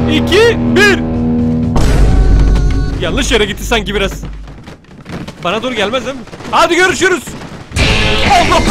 2, 1. Yanlış yere gitti sanki biraz. Bana doğru gelmez değil mi? Hadi görüşürüz. Allah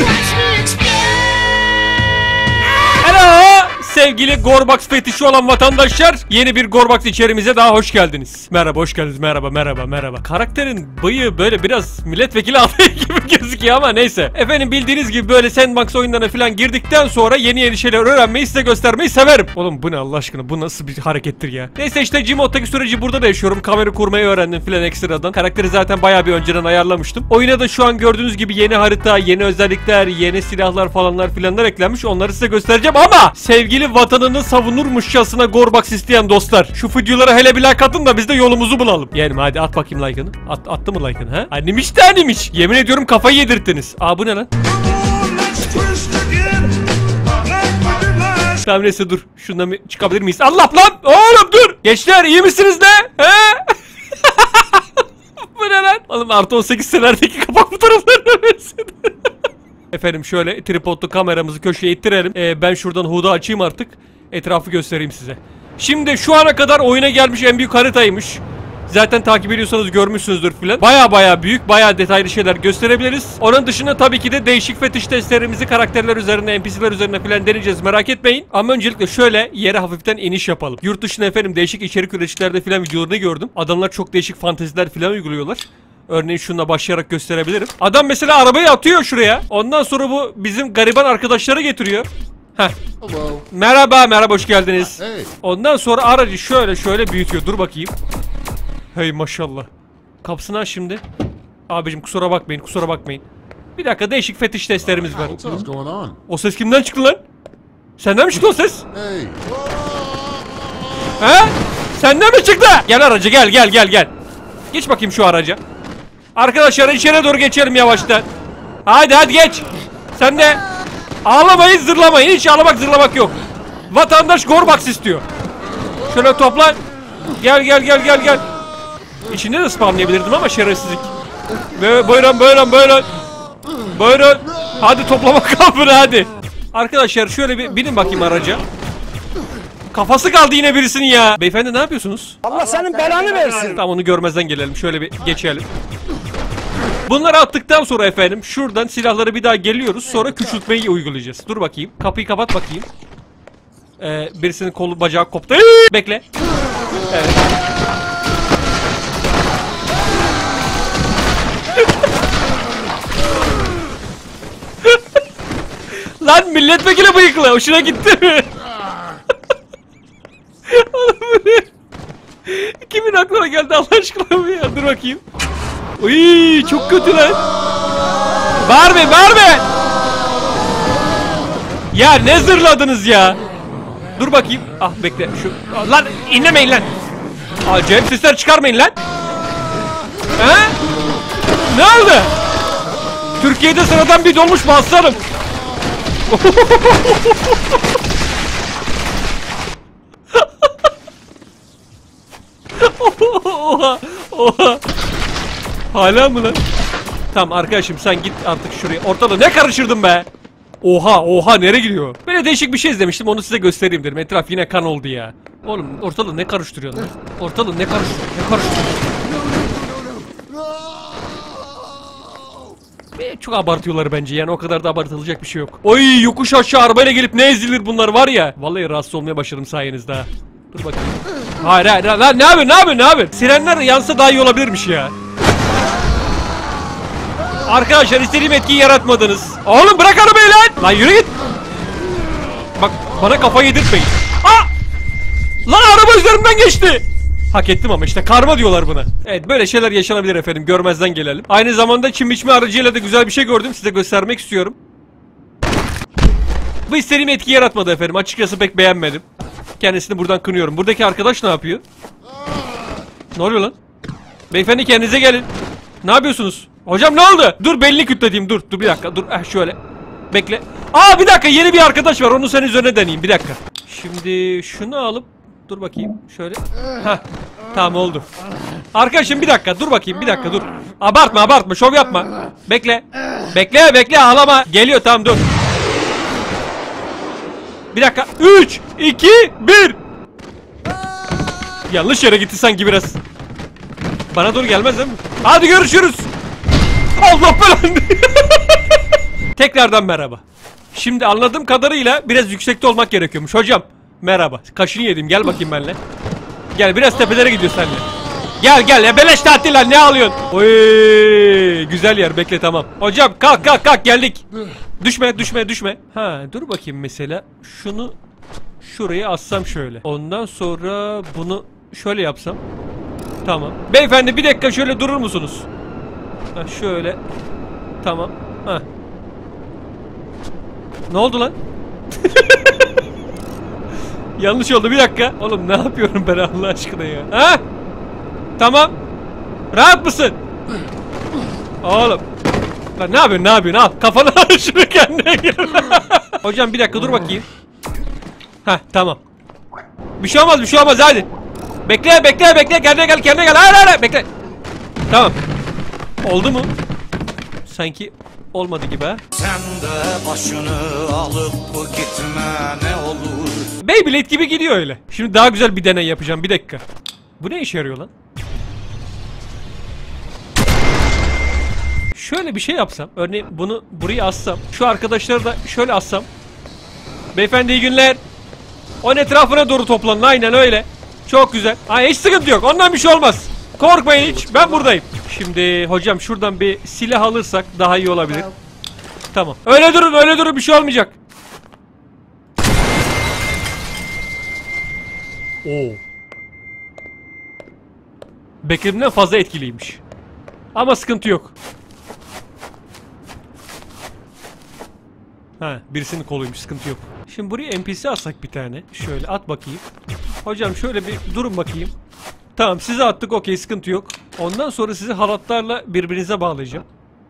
Hello. Sevgili Gorbox fetişi olan vatandaşlar, yeni bir Gorbox içerimize daha hoş geldiniz. Merhaba, hoş geldiniz. Merhaba. Karakterin bıyığı böyle biraz milletvekili adayı gibi gözüküyor ama neyse. Efendim bildiğiniz gibi böyle sandbox oyunlarına falan girdikten sonra yeni şeyler öğrenmeyi, size göstermeyi severim. Oğlum bu ne Allah aşkına, bu nasıl bir harekettir ya. Neyse işte Gmod'daki süreci burada da yaşıyorum. Kamera kurmayı öğrendim filan ekstradan. Karakteri zaten bayağı bir önceden ayarlamıştım. Oyuna da şu an gördüğünüz gibi yeni harita, yeni özellikler, yeni silahlar falanlar filanlar eklenmiş. Onları size göstereceğim ama sevgili vatanını savunurmuşçasına Gorbox isteyen dostlar, şu videolara hele bir like atın da biz de yolumuzu bulalım. Yani hadi at bakayım like'ını. Attı mı like'ını ha? Animmiş de animmiş. Yemin ediyorum kafayı yedirttiniz. Aa bu ne lan? Tamam neyse dur. Şundan bir çıkabilir miyiz? Allah lan! Oğlum dur! Gençler iyi misiniz de? He? Bu ne lan? Oğlum artı 18 senelerdeki kapak fotoğraflarına benziyor. Efendim şöyle tripodlu kameramızı köşeye ittirelim. Ben şuradan HUD'u açayım artık. Etrafı göstereyim size. Şimdi şu ana kadar oyuna gelmiş en büyük haritaymış. Zaten takip ediyorsanız görmüşsünüzdür filan. Baya büyük, baya detaylı şeyler gösterebiliriz. Onun dışında tabii ki de değişik fetiş testlerimizi karakterler üzerine, NPC'ler üzerine filan deneyeceğiz, merak etmeyin. Ama öncelikle şöyle yere hafiften iniş yapalım. Yurt dışında efendim değişik içerik üreticilerde filan videolarını gördüm. Adamlar çok değişik fanteziler filan uyguluyorlar. Örneğin şununla başlayarak gösterebilirim. Adam mesela arabayı atıyor şuraya. Ondan sonra bu bizim gariban arkadaşları getiriyor. Heh. Merhaba hoş geldiniz. Ondan sonra aracı şöyle büyütüyor. Dur bakayım. Hey maşallah. Kapısını aç şimdi. Abicim kusura bakmayın. Bir dakika, değişik fetiş testlerimiz var. O ses kimden çıktı lan? Senden mi çıktı o ses? He? Senden mi çıktı? Gel aracı gel. Geç bakayım şu araca. Arkadaşlar içeri doğru geçelim yavaştan. Hadi geç. Sen de ağlamayın, zırlamayın. Hiç ağlamak zırlamak yok. Vatandaş Gorbox istiyor. Şöyle toplan. Gel. İçinde de spamlayabilirdim ama şerefsizlik. Buyurun. Hadi toplama kampını hadi. Arkadaşlar şöyle bir binin bakayım araca. Kafası kaldı yine birisinin ya. Beyefendi ne yapıyorsunuz? Allah senin belanı versin. Tamam onu görmezden gelelim. Şöyle bir geçelim. Bunları attıktan sonra efendim şuradan silahları bir daha geliyoruz. Sonra küçültmeyi uygulayacağız. Dur bakayım. Kapıyı kapat bakayım. Birisinin kolu bacağı koptu. Bekle. Evet. Lan milletvekili bıyıklı. Hoşuna gitti mi? Kimin aklına geldi Allah aşkına mı ya? Dur bakayım. Uy çok kötü lan. Bağırmayın. Ya ne zırladınız ya? Dur bakayım. Ah bekle şu. Lan inlemeyin lan. Acayip sesler çıkarmayın lan. He? Ne oldu? Türkiye'de sıradan bir dolmuş mu aslanım? Oha. Hala mı lan? Tamam arkadaşım sen git artık şuraya. Ortalığı ne karıştırdın be? Oha nereye gidiyor? Böyle değişik bir şey izlemiştim, onu size göstereyim dedim. Etraf yine kan oldu ya. Oğlum ortalığı ne karıştırıyorsun lan? Ortalığı ne karıştırıyorsun? Çok abartıyorlar bence, yani o kadar da abartılacak bir şey yok. Oy yokuş aşağı arabayla gelip ne ezilir bunlar var ya. Vallahi rahatsız olmaya başladım sayenizde ha. Dur bakayım. Hayır lan ne yapıyorsun? Sirenler yansa daha iyi olabilirmiş ya. Arkadaşlar istediğim etkiyi yaratmadınız. Oğlum bırak arabayı lan. Lan yürü git. Bak bana kafayı yedirtmeyin. Lan araba üzerimden geçti. Hak ettim ama işte karma diyorlar buna. Evet böyle şeyler yaşanabilir efendim, görmezden gelelim. Aynı zamanda çim biçme aracıyla da güzel bir şey gördüm, size göstermek istiyorum. Bu istediğim etkiyi yaratmadı efendim, açıkçası pek beğenmedim. Kendisini buradan kınıyorum. Buradaki arkadaş ne yapıyor? Ne oluyor lan? Beyefendi kendinize gelin. Ne yapıyorsunuz? Hocam ne oldu? Dur belini kütlediğim, dur bir dakika dur şöyle. Bekle. Bir dakika, yeni bir arkadaş var, onu senin üzerine deneyeyim bir dakika. Şimdi şunu alıp dur bakayım şöyle. Tamam oldu. Arkadaşım bir dakika dur bakayım, bir dakika dur. Abartma şov yapma. Bekle ağlama. Geliyor tamam dur. Bir dakika 3 2 1. Yanlış yere gitti sanki biraz. Bana doğru gelmez değil mi? Hadi görüşürüz. Allah belanı. Tekrardan merhaba. Şimdi anladığım kadarıyla biraz yüksekte olmak gerekiyormuş. Hocam merhaba. Kaşını yedim, gel bakayım benimle. Gel biraz tepelere gidiyor seninle. Gel beleş tatil lan, ne alıyorsun? Oy, güzel yer, bekle, tamam. Hocam kalk geldik. Düşme. Ha dur bakayım, mesela şunu şuraya assam şöyle. Ondan sonra bunu şöyle yapsam. Tamam. Beyefendi bir dakika şöyle durur musunuz? Ha şöyle. Tamam. Ha. Ne oldu lan? Yanlış oldu, bir dakika. Oğlum ne yapıyorum ben Allah aşkına ya? Ha? Tamam. Rahat mısın? Oğlum. Lan ne yapıyorsun? Al kafanı şunu kendine gel. Hocam bir dakika dur bakayım. Heh tamam. Bir şey olmaz hadi. Bekle kendine gel. Hayır bekle. Tamam. Oldu mu? Sanki olmadı gibi ha. Sen de başını alıp gitme ne olur. Beyblade gibi gidiyor öyle. Şimdi daha güzel bir deney yapacağım, bir dakika. Bu ne işe yarıyor lan? Şöyle bir şey yapsam. Örneğin bunu buraya assam. Şu arkadaşları da şöyle assam. Beyefendi iyi günler. Onun etrafına doğru toplanın, aynen öyle. Çok güzel. Hiç sıkıntı yok, ondan bir şey olmaz. Korkmayın hiç, ben buradayım. Şimdi hocam şuradan bir silah alırsak daha iyi olabilir. Tamam. Öyle durun, bir şey olmayacak. Oo. Beklediğimden fazla etkiliymiş. Ama sıkıntı yok. Ha, birisinin koluymuş, sıkıntı yok. Şimdi buraya NPC atsak bir tane. Şöyle at bakayım. Hocam şöyle bir durun bakayım. Tamam, size attık, okey, sıkıntı yok. Ondan sonra sizi halatlarla birbirinize bağlayacağım.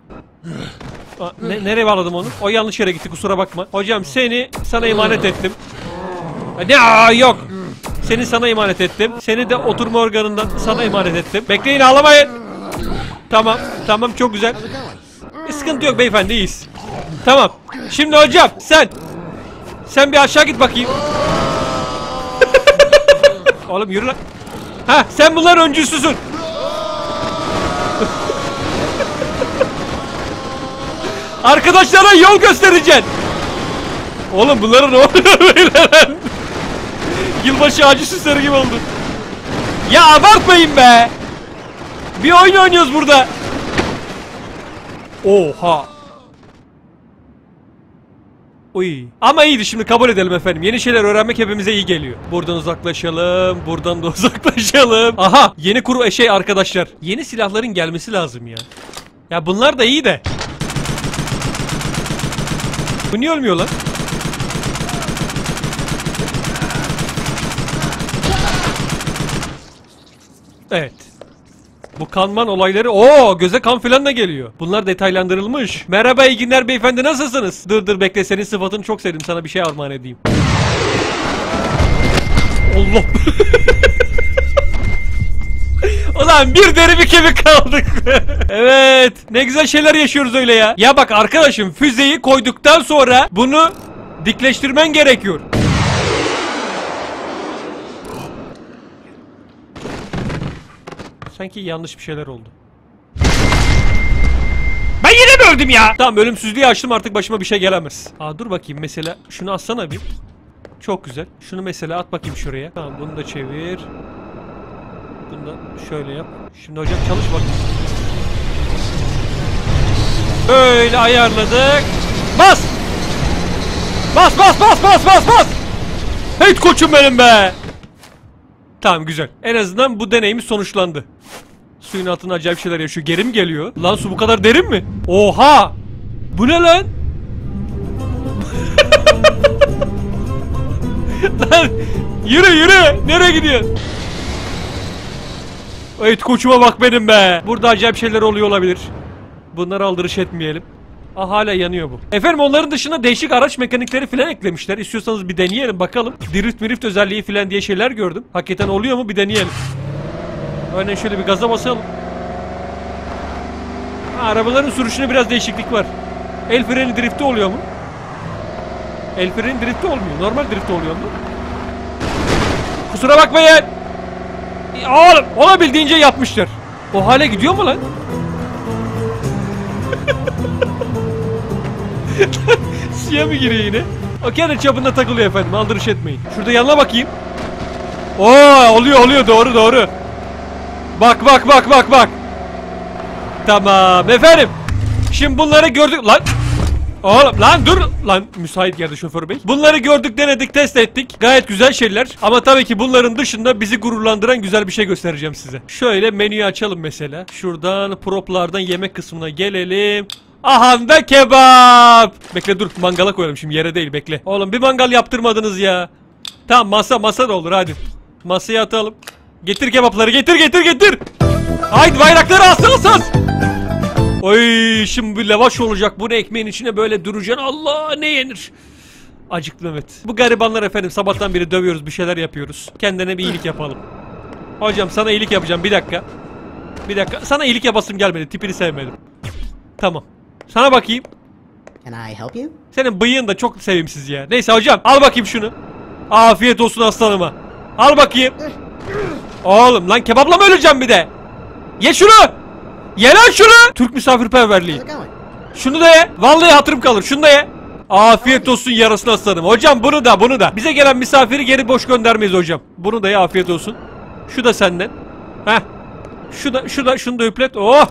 Nereye bağladım onu? O yanlış yere gitti, kusura bakma. Hocam sana emanet ettim. Yok. Seni sana emanet ettim. Seni de oturma organından sana emanet ettim. Bekleyin, ağlamayın. Tamam çok güzel. Sıkıntı yok beyefendi, iyiyiz. Tamam. Şimdi hocam sen bir aşağı git bakayım. Oğlum yürü lan. Ha, sen bunların öncüsüsün. Arkadaşlara yol göstereceksin. Oğlum bunlara ne oluyor böyle lan? Yılbaşı ağacı süsleri gibi oldu. Ya abartmayın be. Bir oyun oynuyoruz burada. Oha. Uy. Ama iyiydi, şimdi kabul edelim efendim. Yeni şeyler öğrenmek hepimize iyi geliyor. Buradan uzaklaşalım. Buradan da uzaklaşalım. Aha. Yeni arkadaşlar. Yeni silahların gelmesi lazım ya. Ya bunlar da iyi de. Bu niye ölmüyor lan? Evet. Bu kanman olayları, göze kan filan da geliyor. Bunlar detaylandırılmış. Merhaba, iyi günler beyefendi, nasılsınız? Dur bekle, senin sıfatını çok sevdim, sana bir şey armağan edeyim. Allah. Ulan bir deri bir kemik kaldık. Evet, ne güzel şeyler yaşıyoruz öyle ya. Ya bak arkadaşım, füzeyi koyduktan sonra bunu dikleştirmen gerekiyor. Sanki yanlış bir şeyler oldu. Ben yine mi öldüm ya? Tamam, ölümsüzlüğü açtım, artık başıma bir şey gelemez. Dur bakayım, mesela şunu atsana bir. Çok güzel. Şunu mesela at bakayım şuraya. Tamam, bunu da çevir. Bunu da şöyle yap. Şimdi hocam çalış bakayım. Böyle ayarladık. Bas! Bas! Hey koçum benim be! Tamam, güzel. En azından bu deneyimiz sonuçlandı. Suyun altında acayip şeyler yaşıyor. Geri mi geliyor? Lan su bu kadar derin mi? Oha! Bu ne lan? Lan yürü! Nereye gidiyorsun? Evet koçuma bak benim be. Burada acayip şeyler oluyor olabilir. Bunları aldırış etmeyelim. Hala yanıyor bu. Efendim, onların dışında değişik araç mekanikleri filan eklemişler. İstiyorsanız bir deneyelim bakalım. Drift özelliği filan diye şeyler gördüm. Hakikaten oluyor mu, bir deneyelim. Örneğin şöyle bir gaza basalım. Arabaların sürüşüne biraz değişiklik var. El freni drifti oluyor mu? El freni drifti olmuyor. Normal drifti oluyor mu? Kusura bakmayın. Oğlum olabildiğince yapmışlar. O hale gidiyor mu lan? Suya mı giriyor yine? O kendi çapında takılıyor efendim, aldırış etmeyin. Şurada yanına bakayım. Oo, oluyor doğru. Bak. Tamam efendim. Şimdi bunları gördük lan. Oğlum lan dur lan, müsait geldi şoför bey. Bunları gördük, denedik, test ettik. Gayet güzel şeyler. Ama tabii ki bunların dışında bizi gururlandıran güzel bir şey göstereceğim size. Şöyle menüyü açalım mesela. Şuradan proplardan yemek kısmına gelelim. Aha da kebap. Bekle dur, mangala koyalım şimdi, yere değil, bekle. Oğlum bir mangal yaptırmadınız ya. Tamam, masa da olur, hadi. Masaya atalım. Getir kebapları, getir. Haydi bayrakları as. Oy, şimdi bir lavaş olacak. Bunu ekmeğin içine böyle duracaksın. Allah, ne yenir? Acıktı Mehmet. Bu garibanlar efendim, sabahtan beri dövüyoruz, bir şeyler yapıyoruz. Kendine bir iyilik yapalım. Hocam sana iyilik yapacağım, bir dakika. Sana iyilik yapasım gelmedi, tipini sevmedim. Tamam. Sana bakayım. Can I help you? Senin bıyığın da çok sevimsiz ya. Neyse hocam, al bakayım şunu. Afiyet olsun aslanıma. Al bakayım. Oğlum lan, kebapla mı öleceğim bir de? Ye şunu. Ye lan şunu. Türk misafirperverliği. How's it going? Şunu da ye. Vallahi hatırım kalır. Şunu da ye. Afiyet olsun yarasın aslanım. Hocam bunu da. Bize gelen misafiri geri boş göndermeyiz hocam. Bunu da ye, afiyet olsun. Şu da senden. Heh. Şunu da üplet. Oh.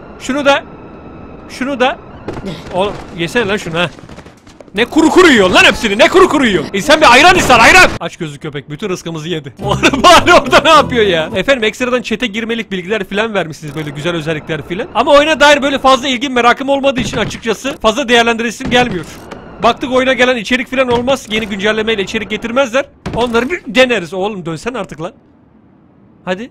Şunu da. Oğlum yesene lan şunu ha. Ne kuru yiyorsun lan hepsini, ne kuru yiyorsun. İnsan bir ayran ister, ayran. Aç gözlü köpek bütün rızkımızı yedi. O araba orada ne yapıyor ya? Efendim ekstradan chat'e girmelik bilgiler filan vermişsiniz, böyle güzel özellikler filan. Ama oyuna dair böyle fazla ilgim, merakım olmadığı için açıkçası fazla değerlendiresim gelmiyor. Baktık oyuna gelen içerik filan olmaz. Yeni güncellemeyle içerik getirmezler. Onları bir deneriz. Oğlum dönsen artık lan. Hadi.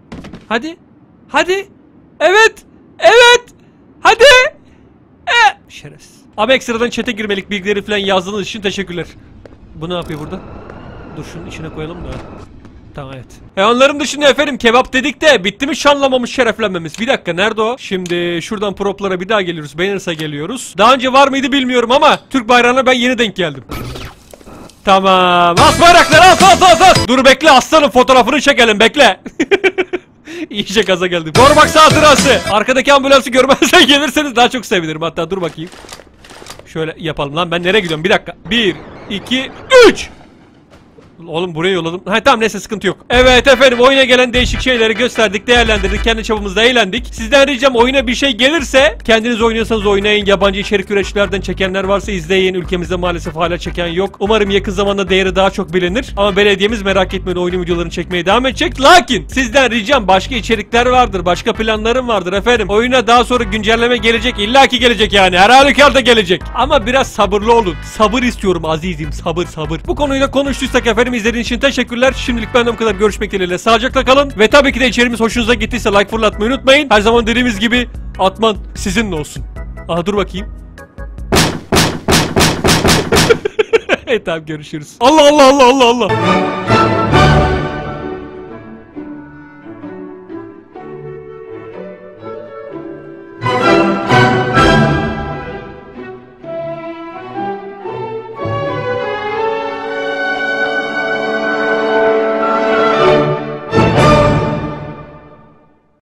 Evet. Hadi. Şerefsiz. Abi ekstradan chat'e girmelik bilgileri falan yazdığınız için teşekkürler. Bu ne yapıyor burada? Dur şunun içine koyalım da. Tamam, evet. Onların dışında efendim kebap dedik de bitti mi şanlamamış, şereflenmemiz? Bir dakika, nerede o? Şimdi şuradan proplara bir daha geliyoruz. Banners'a geliyoruz. Daha önce var mıydı bilmiyorum ama Türk bayrağına ben yeni denk geldim. Tamam. As bayrakları, as. Dur bekle aslanım, fotoğrafını çekelim, bekle. İyice gaza geldim. Korumak hatırası. Arkadaki ambulansı görmezsen gelirseniz daha çok sevinirim. Hatta dur bakayım. Şöyle yapalım lan, ben nereye gidiyorum? Bir dakika. 1, 2, 3. Oğlum buraya yolladım. Ha tamam, neyse sıkıntı yok. Evet efendim, oyuna gelen değişik şeyleri gösterdik, değerlendirdik, kendi çapımızda eğlendik. Sizden ricam, oyuna bir şey gelirse kendiniz oynuyorsanız oynayın. Yabancı içerik üreticilerden çekenler varsa izleyin. Ülkemizde maalesef hala çeken yok. Umarım yakın zamanda değeri daha çok bilinir. Ama belediyemiz merak etmeyin, oyun videolarını çekmeye devam edecek. Lakin sizden ricam, başka içerikler vardır, başka planlarım vardır efendim. Oyuna daha sonra güncelleme gelecek, illaki gelecek yani. Her halükarda gelecek. Ama biraz sabırlı olun. Sabır istiyorum azizim, sabır. Bu konuyla konuştuysak efendim, izlediğiniz için teşekkürler. Şimdilik benden bu kadar, görüşmek dileğiyle. Sağlıcakla kalın. Ve tabii ki de içeriğimiz hoşunuza gittiyse like fırlatmayı unutmayın. Her zaman dediğimiz gibi atman sizinle olsun. Aha dur bakayım. Tamam, görüşürüz. Allah.